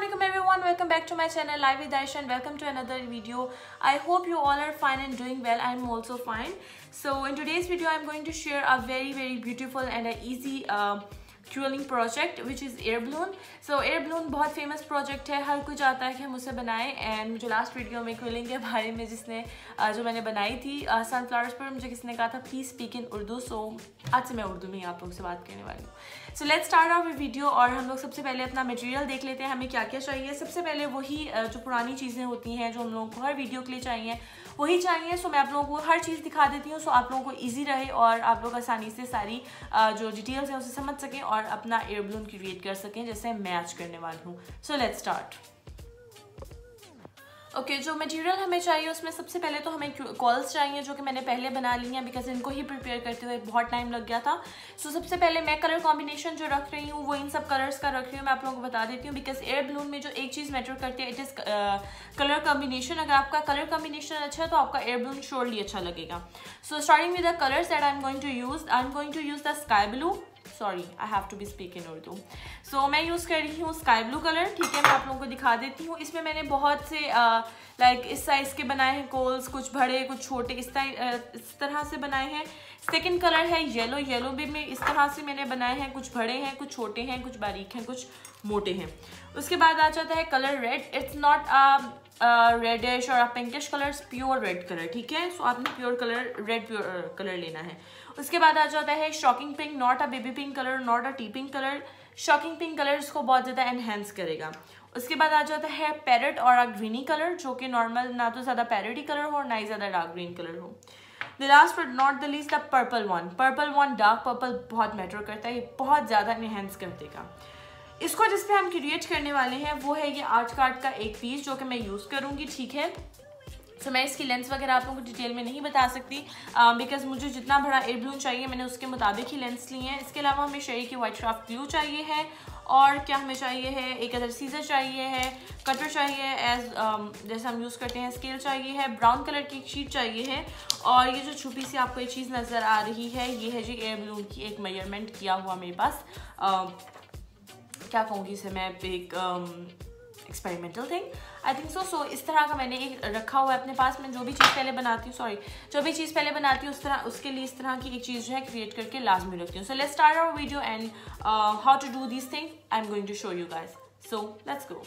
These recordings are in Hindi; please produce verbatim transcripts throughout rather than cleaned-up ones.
Assalamualaikum everyone, welcome back to my channel Live with Aisha and welcome to another video. I hope you all are fine and doing well. I'm also fine. So in today's video I'm going to share a very very beautiful and a easy uh, quilling project which is air balloon. So air balloon बहुत फेमस प्रोजेक्ट है, हर कोई चाहता है कि हम उसे बनाएं. एंड मुझे लास्ट वीडियो में क्यूलिंग के बारे में जिसने जो मैंने बनाई थी सनफ्लावर्स पर, मुझे किसने कहा था please speak in Urdu. So आज से मैं उर्दू में आप लोगों से बात करने वाली हूँ. So let's start our video. और हम लोग सबसे पहले अपना मटेरियल देख लेते हैं, हमें क्या क्या चाहिए. सबसे पहले वही जो पुरानी चीज़ें होती हैं जो हम लोगों को हर वीडियो के लिए चाहिए वही चाहिए. सो मैं आप लोगों को हर चीज़ दिखा देती हूँ, सो आप लोगों को ईजी रहे और आप लोग आसानी से सारी जो डिटेल्स हैं उसे समझ सकें और अपना एयर बलून क्रिएट कर सकें जैसे मैं आज करने वाली हूँ. So let's start. Okay okay, जो मटेरियल हमें चाहिए उसमें सबसे पहले तो हमें कॉल्स चाहिए जो कि मैंने पहले बना ली हैं बिकॉज इनको ही प्रिपेयर करते हुए बहुत टाइम लग गया था. सो so, सबसे पहले मैं कलर कॉम्बिनेशन जो रख रही हूँ वो इन सब कलर्स का रख रही हूँ. मैं आप लोगों को बता देती हूँ बिकॉज एयर बलून में जो एक चीज़ मैटर करती है इट इज़ कलर कॉम्बिनेशन. अगर आपका कलर कॉम्बिनेशन अच्छा है तो आपका एयर बलून श्योरली अच्छा लगेगा. So starting with the colours that I am going to use I am going to use the sky blue. Sorry I have to be speak in Urdu. So मैं यूज़ कर रही हूँ स्काई ब्लू कलर. ठीक है, मैं आप लोगों को दिखा देती हूँ. इसमें मैंने बहुत से लाइक uh, like, इस साइज़ के बनाए हैं कोल्स, कुछ बड़े कुछ छोटे, इस, uh, इस तरह से बनाए हैं. सेकंड कलर है येलो. येलो भी मैं इस तरह से मैंने बनाए हैं, कुछ बड़े हैं कुछ छोटे हैं कुछ बारीक हैं कुछ मोटे हैं. उसके बाद आ जाता है colour red. It's not a reddish और pinkish colour, pure red colour. ठीक है, सो आपने pure colour red pure colour लेना है. उसके बाद आ जाता है shocking pink. Not a baby pink colour, not a T pink colour. Shocking pink colour इसको बहुत ज़्यादा एनहेंस करेगा. उसके बाद आ जाता है पैरेट और अ ग्रीनी कलर जो कि नॉर्मल ना तो ज़्यादा पैरेटी कलर हो और ना ही ज़्यादा डार्क ग्रीन कलर हो. The last but not the least the purple one. Purple one dark purple बहुत मैटर करता है, ये बहुत ज़्यादा एनहेंस कर देगा. इसको जिस पे हम क्रिएट करने वाले हैं वो है ये आर्ट कार्ड का एक पीस जो कि मैं यूज़ करूँगी. ठीक है, सो so, मैं इसकी लेंस वगैरह आप लोगों को डिटेल में नहीं बता सकती बिकॉज uh, मुझे जितना बड़ा एयर बलून चाहिए मैंने उसके मुताबिक ही लेंस लिए हैं. इसके अलावा हमें शेरी की वाइट क्राफ्ट ग्लू चाहिए है और क्या हमें चाहिए है, एक अदर सीजर चाहिए है, कटर चाहिए एज um, जैसे हम यूज़ करते हैं, स्केल चाहिए है, ब्राउन कलर की एक शीट चाहिए है. और ये जो छुपी सी आपको एक चीज़ नज़र आ रही है ये है जी एयर बलून की एक मेजरमेंट किया हुआ मेरे पास. uh, क्या कहूँगी इसे मैं, एक experimental thing I think so. So इस तरह का मैंने एक रखा हुआ है अपने पास. मैं जो भी चीज़ पहले बनाती हूँ सॉरी जो भी चीज़ पहले बनाती हूँ उस तरह उसके लिए इस तरह की एक चीज़ जो है क्रिएट करके लाजमी रखती हूँ. So let's start our video and how to do this thing I am going to show you guys. So let's go.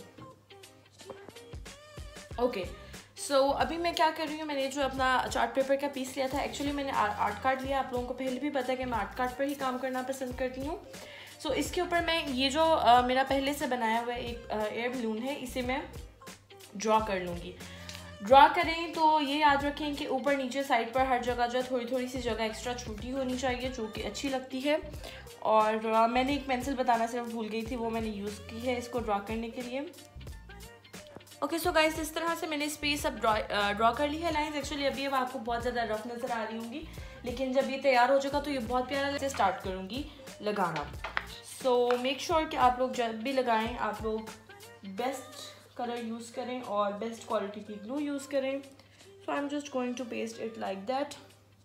Okay, so अभी मैं क्या कर रही हूँ, मैंने जो अपना चार्ट पेपर का पीस लिया था, एक्चुअली मैंने आर्ट कार्ड लिया. आप लोगों को पहले भी पता है कि मैं आर्ट कार्ड पर ही काम करना पसंद करती हूँ. सो so, इसके ऊपर मैं ये जो uh, मेरा पहले से बनाया हुआ एक एयर uh, बलून है इसे मैं ड्रॉ कर लूँगी. ड्रॉ करें तो ये याद रखें कि ऊपर नीचे साइड पर हर जगह जो थोड़ी थोड़ी सी जगह एक्स्ट्रा छोटी होनी चाहिए जो कि अच्छी लगती है. और uh, मैंने एक पेंसिल बताना सिर्फ भूल गई थी, वो मैंने यूज़ की है इसको ड्रॉ करने के लिए. ओके सो गाइस इस तरह से मैंने इस पे सब ड्रॉ ड्रॉ कर ली है लाइन्स. एक्चुअली अभी अब आपको बहुत ज़्यादा रफ नज़र आ रही होंगी लेकिन जब ये तैयार हो जाएगा तो ये बहुत प्यारा से स्टार्ट करूँगी लगाना. सो मेक श्योर कि आप लोग जब भी लगाएं आप लोग बेस्ट कलर यूज़ करें और बेस्ट क्वालिटी की ग्लू यूज़ करें. So I am just going to paste it like that.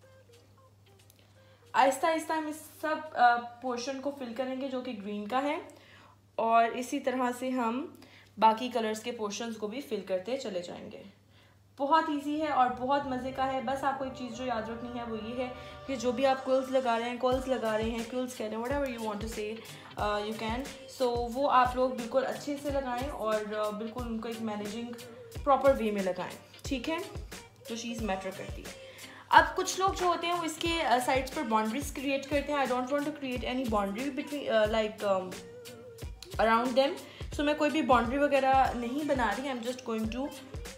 आहिस्ता आहिस्ता हम इस सब पोर्शन को फिल करेंगे जो कि ग्रीन का है और इसी तरह से हम बाकी कलर्स के पोर्शंस को भी फिल करते चले जाएंगे. बहुत इजी है और बहुत मज़े का है. बस आपको एक चीज़ जो याद रखनी है वो ये है कि जो भी आप क्विल्स लगा रहे हैं कॉल्स लगा रहे हैं क्विल्स कह रहे हैं whatever you want to say you can. So वो आप लोग बिल्कुल अच्छे से लगाएं और uh, बिल्कुल उनको एक मैनेजिंग प्रॉपर वे में लगाएं. ठीक है, जो चीज़ मैटर करती है. अब कुछ लोग जो होते हैं वो इसके साइड्स uh, पर बाउंड्रीज क्रिएट करते हैं. I don't want to create any boundary between like around them. So मैं कोई भी बाउंड्री वगैरह नहीं बना रही. I am just going to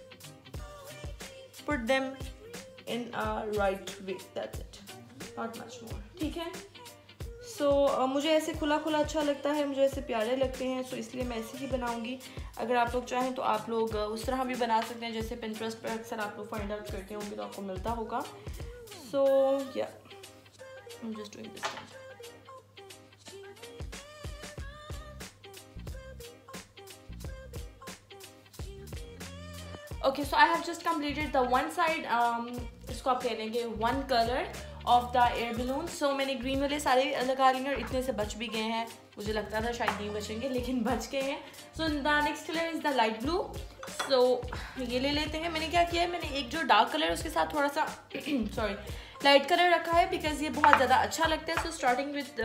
put them in a right way, that's it, not much more. ठीक है, सो so, uh, मुझे ऐसे खुला खुला अच्छा लगता है, मुझे ऐसे प्यारे लगते हैं, सो so, इसलिए मैं ऐसे ही बनाऊंगी. अगर आप लोग चाहें तो आप लोग uh, उस तरह भी बना सकते हैं जैसे पिंटरेस्ट पर अक्सर आप लोग फाइंड आउट करते होंगे तो आपको मिलता होगा. So yeah I am just doing this. Okay so I have just completed the one side. इसको आप कह देंगे one colour of the air balloon. So मैंने ग्रीन वाले सारे लगा लिए और इतने से बच भी गए हैं, मुझे लगता था शायद नहीं बचेंगे लेकिन बच गए हैं। So the next colour is the light blue. So ये ले लेते हैं। मैंने क्या किया है, मैंने एक जो डार्क कलर है उसके साथ थोड़ा सा सॉरी लाइट कलर रखा है बिकॉज ये बहुत ज़्यादा अच्छा लगता है। So starting with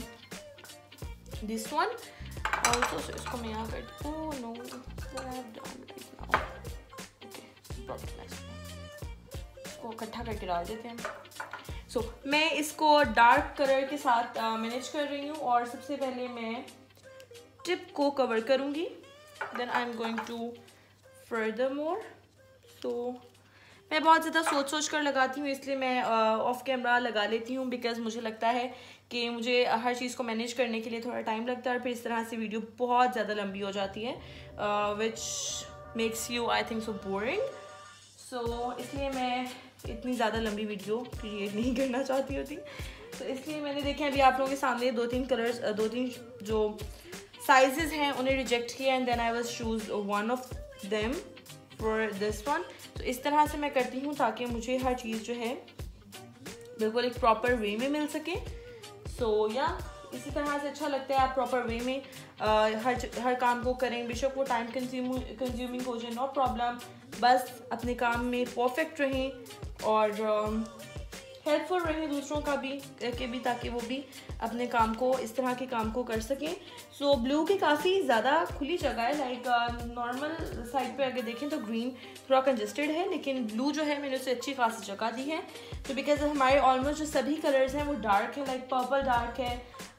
this one also. So इसको मैं यहाँ कर oh no what I have done right now. Okay इसको इकट्ठा करके डाल देते हैं। सो so, मैं इसको डार्क कलर के साथ मैनेज uh, कर रही हूँ और सबसे पहले मैं टिप को कवर करूँगी, then I am going to further more. तो मैं बहुत ज़्यादा सोच सोच कर लगाती हूँ, इसलिए मैं ऑफ uh, कैमरा लगा लेती हूँ बिकॉज मुझे लगता है कि मुझे हर चीज़ को मैनेज करने के लिए थोड़ा टाइम लगता है और फिर इस तरह से वीडियो बहुत ज़्यादा लंबी हो जाती है which makes you I think so boring. So इसलिए मैं इतनी ज़्यादा लंबी वीडियो क्रिएट नहीं करना चाहती होती। तो इसलिए मैंने देखे अभी आप लोगों के सामने दो तीन कलर्स दो तीन जो साइजेस हैं उन्हें रिजेक्ट किया and then I was choose one of them for this one. तो इस तरह से मैं करती हूँ ताकि मुझे हर चीज़ जो है बिल्कुल एक प्रॉपर वे में मिल सके। सो so, या yeah, इसी तरह से अच्छा लगता है आप प्रॉपर वे में आ, हर हर काम को करें, बेशक वो टाइम कंज्यूम कंज्यूमिंग हो जाए, नो प्रॉब्लम, बस अपने काम में परफेक्ट रहें और हेल्पफुल uh, रहें दूसरों का भी के भी ताकि वो भी अपने काम को इस तरह के काम को कर सकें। सो so, ब्लू की काफ़ी ज़्यादा खुली जगह है, लाइक नॉर्मल साइड पे अगर देखें तो ग्रीन थोड़ा कंजेस्टेड है लेकिन ब्लू जो है मैंने उसे अच्छी खासी जगह दी है। तो बिकॉज हमारे ऑलमोस्ट जो सभी कलर्स हैं वो डार्क है, लाइक पर्पल डार्क है,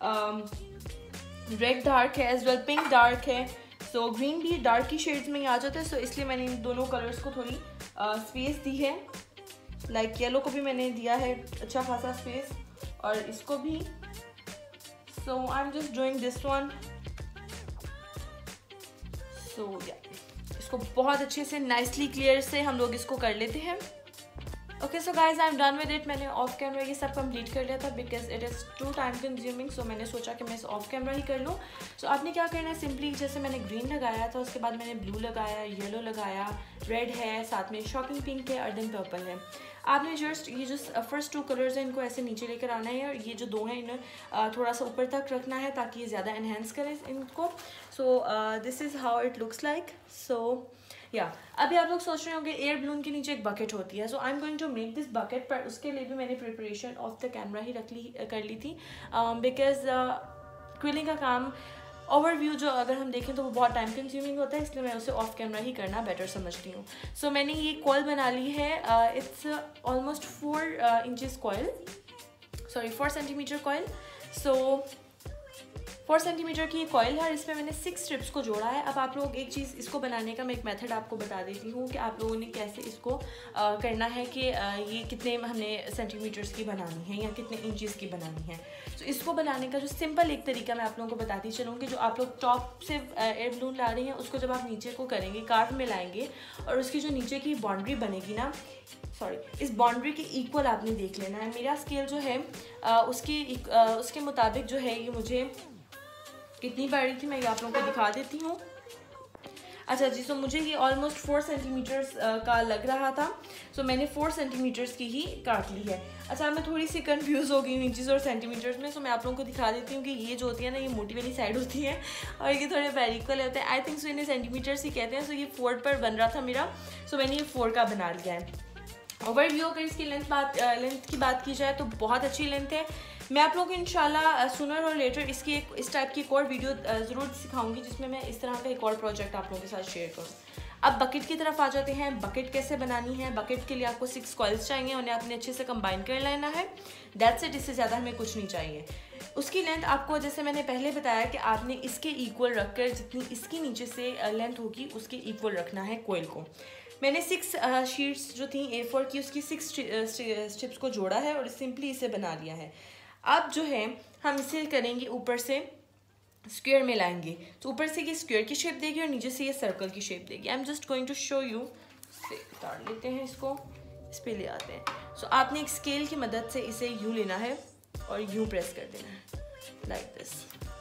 रेड डार्क है, एज वेल पिंक डार्क है। सो so, ग्रीन भी डार्क की शेड्स में ही आ जाता है। सो so, इसलिए मैंने इन दोनों कलर्स को थोड़ी स्पेस uh, दी है, लाइक like, येलो को भी मैंने दिया है अच्छा खासा स्पेस और इसको भी। So I am just doing this one. So yeah इसको बहुत अच्छे से नाइसली क्लियर से हम लोग इसको कर लेते हैं। Okay so guys I am done with it. मैंने ऑफ कैमरा ये सब कंप्लीट कर लिया था because it is too time consuming. So मैंने सोचा कि मैं इस ऑफ कैमरा ही कर लूँ। सो so, आपने क्या करना है, सिंपली जैसे मैंने ग्रीन लगाया था उसके बाद मैंने ब्लू लगाया, येलो लगाया, रेड है, साथ में शॉकिंग पिंक है और देन पर्पल है। आपने जस्ट ये जो फर्स्ट टू कलर्स हैं इनको ऐसे नीचे लेकर आना है और ये जो दो हैं इन्हें थोड़ा सा ऊपर तक रखना है ताकि ये ज़्यादा एनहेंस करें इनको। So this is how it looks like. So yeah अभी आप लोग सोच रहे होंगे एयर बलून के नीचे एक बकेट होती है। So I am going to make this bucket, पर उसके लिए भी मैंने प्रिपरेशन ऑफ द कैमरा ही रख ली कर ली थी बिकॉज क्विलिंग का काम ओवरव्यू जो अगर हम देखें तो वो बहुत टाइम कंज्यूमिंग होता है, इसलिए मैं उसे ऑफ कैमरा ही करना बेटर समझती हूँ। सो so, मैंने ये कॉइल बना ली है, it's almost four inches coil, sorry four centimetre coil. So four centimetre की ये कॉइल है और इसमें मैंने सिक्स स्ट्रिप्स को जोड़ा है। अब आप लोग एक चीज़ इसको बनाने का मैं एक मेथड आपको बता देती हूँ कि आप लोगों ने कैसे इसको आ, करना है कि आ, ये कितने हमने सेंटीमीटर्स की बनानी है या कितने इंचेस की बनानी है। तो इसको बनाने का जो सिंपल एक तरीका मैं आप लोगों को बताती चलूँगी। जो आप लोग टॉप से एयर बलून ला रहे हैं उसको जब आप नीचे को करेंगे, कार्व में लाएंगे और उसकी जो नीचे की बाउंड्री बनेगी ना, सॉरी इस बाउंड्री के इक्वल आपने देख लेना है। मेरा स्केल जो है आ, उसकी आ, उसके मुताबिक जो है ये मुझे कितनी पड़ रही थी मैं ये आप लोगों को दिखा देती हूँ। अच्छा जी, सो मुझे ये ऑलमोस्ट फोर सेंटीमीटर्स का लग रहा था। सो so, मैंने फोर सेंटीमीटर्स की ही काट ली है। अच्छा, मैं थोड़ी सी कंफ्यूज हो गई हूँ इंचेस और सेंटीमीटर्स में। सो so, मैं आप लोगों को दिखा देती हूँ कि ये जो होती है ना, ये मोटी वाली साइड होती है और ये थोड़े वेरिकल होते हैं। आई थिंक सो इन्हें सेंटीमीटर्स ही कहते हैं। सो so, ये फोर पर बन रहा था मेरा। सो so, मैंने ये फोर का बना लिया है। ओवरव्यू अगर इसकी लेंथ बात लेंथ की बात की जाए तो बहुत अच्छी लेंथ है। मैं आप लोगों को इंशाल्लाह सुनर और लेटर इसकी एक इस टाइप की एक और वीडियो ज़रूर सिखाऊंगी जिसमें मैं इस तरह का एक और प्रोजेक्ट आप लोगों के साथ शेयर करूँ। अब बकेट की तरफ आ जाते हैं। बकेट कैसे बनानी है? बकेट के लिए आपको सिक्स कॉइल्स चाहिए, उन्हें आपने अच्छे से कंबाइन कर लेना है। दैट्स इट, इससे ज़्यादा हमें कुछ नहीं चाहिए। उसकी लेंथ आपको, जैसे मैंने पहले बताया कि आपने इसके इक्वल रखकर जितनी इसकी नीचे से लेंथ होगी उसके इक्वल रखना है कॉइल को। मैंने सिक्स शीट्स जो थी ए फोर की उसकी सिक्स स्ट्रिप्स को जोड़ा है और सिंपली इसे बना लिया है। अब जो है हम इसे करेंगे ऊपर से स्क्वायर में लाएंगे, तो ऊपर से ये स्क्वायर की शेप देगी और नीचे से ये सर्कल की शेप देगी। I am just going to show you. इसे उतार लेते हैं, इसको इस पे ले आते हैं। सो so, आपने एक स्केल की मदद से इसे यूँ लेना है और यूँ प्रेस कर देना है लाइक दिस।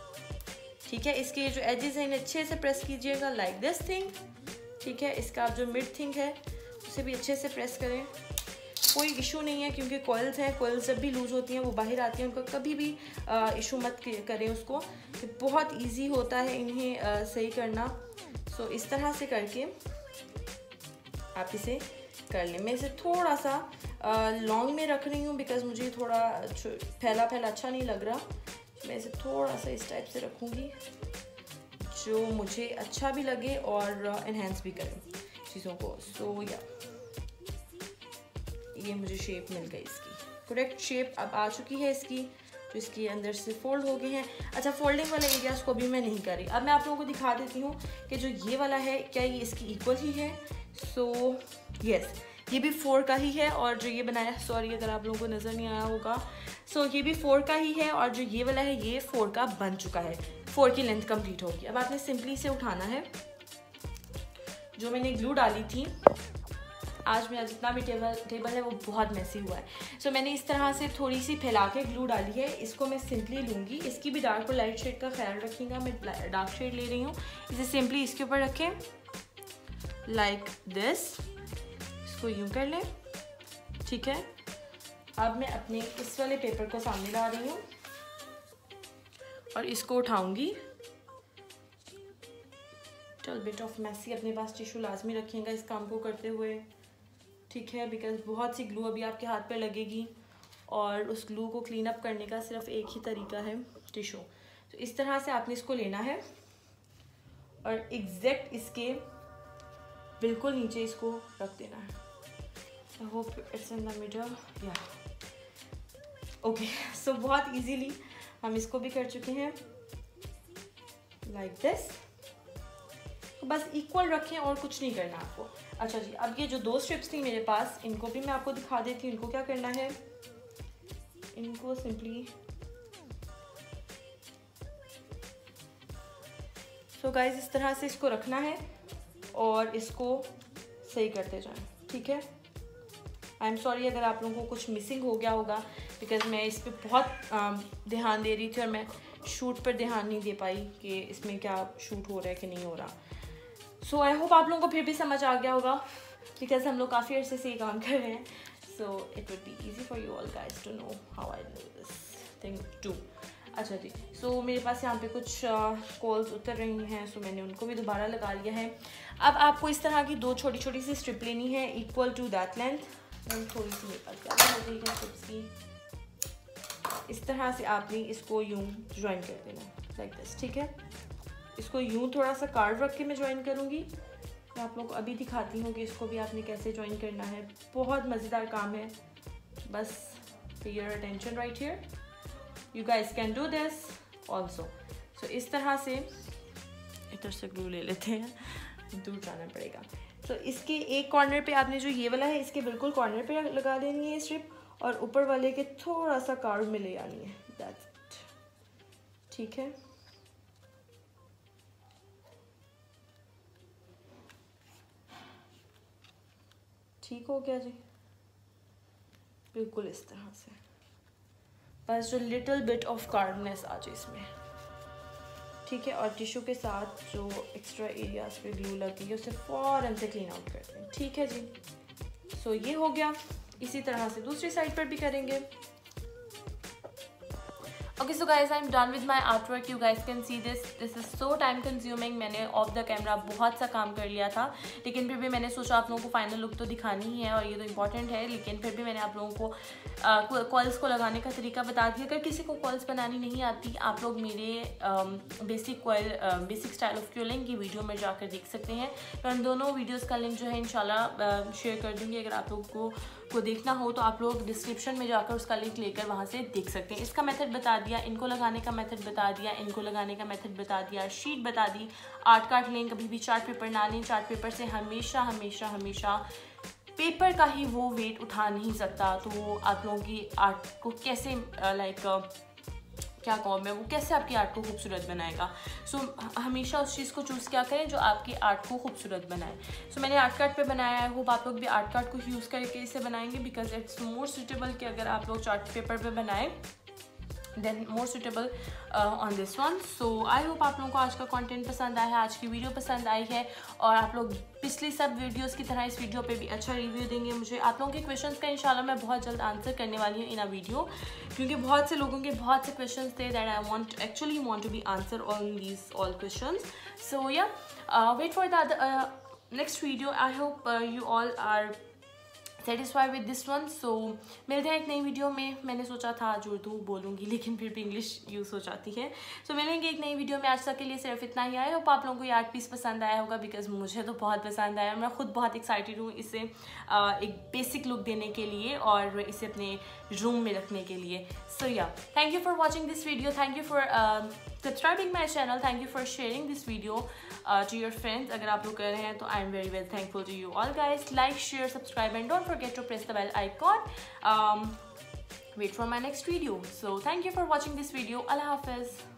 ठीक है, इसके जो एजेस हैं इन्हें अच्छे से प्रेस कीजिएगा लाइक दिस थिंग। ठीक है, इसका जो मिड थिंग है उसे भी अच्छे से प्रेस करें। कोई इशू नहीं है, क्योंकि कॉइल्स हैं, कॉइल्स जब भी लूज़ होती हैं वो बाहर आती हैं, उनका कभी भी इशू मत करें उसको, बहुत इजी होता है इन्हें आ, सही करना। सो इस तरह से करके आप इसे कर लें। मैं इसे थोड़ा सा लॉन्ग में रख रही हूँ बिकॉज़ मुझे थोड़ा फैला फैला अच्छा नहीं लग रहा। मैं इसे थोड़ा सा इस टाइप से रखूँगी जो मुझे अच्छा भी लगे और इन्हेंस भी करे चीज़ों को। सो या ये मुझे शेप मिल गई, इसकी करेक्ट शेप अब आ चुकी है इसकी, जो इसके अंदर से फोल्ड हो गए हैं। अच्छा, फोल्डिंग वाले एरियाज़ को भी मैं नहीं कर रही। अब मैं आप लोगों को दिखा देती हूँ कि जो ये वाला है क्या ये इसकी इक्वल ही है। सो so, यस yes, ये भी फोर का ही है, और जो ये बनाया, सॉरी अगर आप लोगों को नज़र नहीं आया होगा, सो so, ये भी फोर का ही है, और जो ये वाला है ये फोर का बन चुका है, फोर की लेंथ कंप्लीट होगी। अब आपने सिंपली से उठाना है, जो मैंने ग्लू डाली थी, आज मेरा जितना भी टेबल टेबल है वो बहुत मैसी हुआ है। सो so, मैंने इस तरह से थोड़ी सी फैला के ग्लू डाली है, इसको मैं सिंपली लूँगी। इसकी भी डार्क और लाइट शेड का ख्याल रखिएगा, मैं डार्क शेड ले रही हूँ। इसे सिंपली इसके ऊपर रखें लाइक दिस, इसको यूँ कर लें, ठीक है। अब मैं अपने इस वाले पेपर को सामने ला रही हूँ और इसको उठाऊँगी। चल बिट ऑफ मैसी, अपने पास टिश्यू लाजमी रखिएगा इस काम को करते हुए, ठीक है, बिकॉज बहुत सी ग्लू अभी आपके हाथ पे लगेगी और उस ग्लू को क्लीन अप करने का सिर्फ एक ही तरीका है, टिश्यू। तो इस तरह से आपने इसको लेना है और एग्जैक्ट इसके बिल्कुल नीचे इसको रख देना है। I hope it's in the middle, yeah okay. So बहुत इजीली हम इसको भी कर चुके हैं लाइक दिस। बस इक्वल रखें और कुछ नहीं करना आपको। अच्छा जी, अब ये जो दो स्ट्रिप्स थी मेरे पास, इनको भी मैं आपको दिखा देती हूँ। इनको क्या करना है, इनको सिंपली सो गाइस इस तरह से इसको रखना है और इसको सही करते जाएं, ठीक है। आई एम सॉरी अगर आप लोगों को कुछ मिसिंग हो गया होगा, बिकॉज मैं इस पर बहुत ध्यान दे रही थी और मैं शूट पर ध्यान नहीं दे पाई कि इसमें क्या शूट हो रहा है कि नहीं हो रहा। सो आई होप आप लोगों को फिर भी समझ आ गया होगा, बिकॉज हम लोग काफ़ी अर्से से ये काम कर रहे हैं। So it would be easy for you all guys to know how I do this thing too. अच्छा जी, सो so, मेरे पास यहाँ पे कुछ कॉल्स uh, उतर रही हैं, सो so मैंने उनको भी दोबारा लगा लिया है। अब आपको इस तरह की दो छोटी छोटी सी स्ट्रिप लेनी है इक्वल टू दैट लेंथ। थोड़ी सी मेरे पास ज़्यादा हो गई है स्ट्रिप्स की। इस तरह से आपने इसको यूँ ज्वाइन कर देना लाइक दिस, ठीक है। इसको यूँ थोड़ा सा कार्व रख के मैं ज्वाइन करूँगी। मैं आप लोग को अभी दिखाती हूँ कि इसको भी आपने कैसे ज्वाइन करना है। बहुत मज़ेदार काम है, बस pay your attention right here, you guys can do this also. So इस तरह से इधर से ग्लू ले लेते हैं, दूर जाना पड़ेगा। तो so, इसके एक कॉर्नर पे आपने जो ये वाला है इसके बिल्कुल कॉर्नर पे लगा देनी है स्ट्रिप, और ऊपर वाले के थोड़ा सा कार्व में ले आनी है, दैट्स इट, ठीक है। ठीक हो गया जी, बिल्कुल इस तरह से, बस जो लिटिल बिट ऑफ कार्वनेस आ जाए इसमें, ठीक है। और टिश्यू के साथ जो एक्स्ट्रा एरियाज पे ग्लू लगी है उसे फौरन से क्लीन आउट करते हैं, ठीक है जी। सो so, ये हो गया। इसी तरह से दूसरी साइड पर भी करेंगे। Okay so guys I am done with my art work, you guys can see this this is so time consuming. मैंने ऑफ द कैमरा बहुत सा काम कर लिया था, लेकिन फिर भी मैंने सोचा आप लोगों को फाइनल लुक तो दिखानी ही है और ये तो इम्पॉर्टेंट है। लेकिन फिर भी मैंने आप लोगों को कॉल्स को लगाने का तरीका बता दिया। अगर किसी को कॉल्स बनानी नहीं आती, आप लोग मेरे basic call basic style of quilling की वीडियो में जाकर देख सकते हैं। तो उन दोनों वीडियोज़ का लिंक जो है इंशाल्लाह शेयर कर दूँगी। अगर आप लोगों को को देखना हो तो आप लोग डिस्क्रिप्शन में जाकर उसका लिंक लेकर वहाँ से देख सकते हैं। इसका मेथड बता दिया, इनको लगाने का मेथड बता दिया, इनको लगाने का मेथड बता दिया, शीट बता दी। आर्ट कार्ड लें, कभी भी चार्ट पेपर ना लें। चार्ट पेपर से हमेशा हमेशा हमेशा पेपर का ही वो वेट उठा नहीं सकता। तो आप लोगों की आर्ट को कैसे लाइक क्या कहूँ मैं, वो कैसे आपकी आर्ट को खूबसूरत बनाएगा। सो so, हमेशा उस चीज़ को चूज़ क्या करें जो आपकी आर्ट को खूबसूरत बनाए। सो so, मैंने आर्ट कार्ड पे बनाया है, होप आप लोग भी आर्ट कार्ड को यूज़ करके इसे बनाएंगे, बिकॉज इट्स मोर सूटेबल कि अगर आप लोग चार्ट पेपर पे बनाएं then more suitable on this one. So I hope आप लोगों को आज का कंटेंट पसंद आया है, आज की वीडियो पसंद आई है और आप लोग पिछली सब वीडियोस की तरह इस वीडियो पे भी अच्छा रिव्यू देंगे मुझे। आप लोगों के क्वेश्चंस का इंशाल्लाह मैं बहुत जल्द आंसर करने वाली हूँ इन अ वीडियो, क्योंकि बहुत से लोगों के बहुत से क्वेश्चंस थे that I want actually want to be answer on these all questions. So yeah wait for the next video. I hope you all are satisfied with this one. So मिलते हैं एक नई वीडियो में। मैंने सोचा था आज उर्दू बोलूँगी लेकिन फिर भी इंग्लिश यूज़ हो जाती है। सो so, मिलेंगे एक नई वीडियो में। आज तक के लिए सिर्फ इतना ही। आया होप आप लोगों को ये आर्ट पीस पसंद आया होगा, बिकॉज मुझे तो बहुत पसंद आया। मैं खुद बहुत एक्साइटेड हूँ इसे एक बेसिक लुक देने के लिए और इसे अपने रूम में रखने के लिए। So yeah thank you for watching this video, thank you for subscribing my channel, thank you for sharing this video to your friends. अगर आप लोग कर रहे हैं तो I am very very thankful to you all guys. Like, share, subscribe and don't forget to press the bell icon. Um, wait for my next video. So thank you for watching this video. Allah Hafiz.